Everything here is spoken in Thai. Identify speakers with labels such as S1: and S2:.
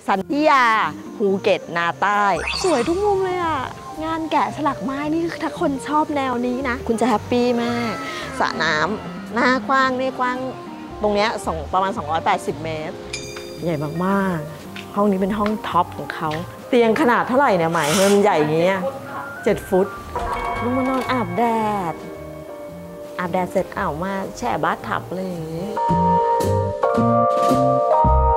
S1: สันติยาภูเก็ตนาใต้สวยทุกมุมเลยอ่ะงานแกะสลักไม้นี่ถ้าคนชอบแนวนี้นะคุณจะแฮปปี้มากสระน้ำหน้ากว้างนี่กว้างตรงเนี้ยประมาณ280 เมตรใหญ่มากๆห้องนี้เป็นห้องท็อปของเขาเตียงขนาดเท่าไหร่เนี่ยไหมมันใหญ่อย่างเงี้ย7 ฟุตลงมานอนอาบแดดเสร็จมาแช่บาธทับอะไรอย่างงี้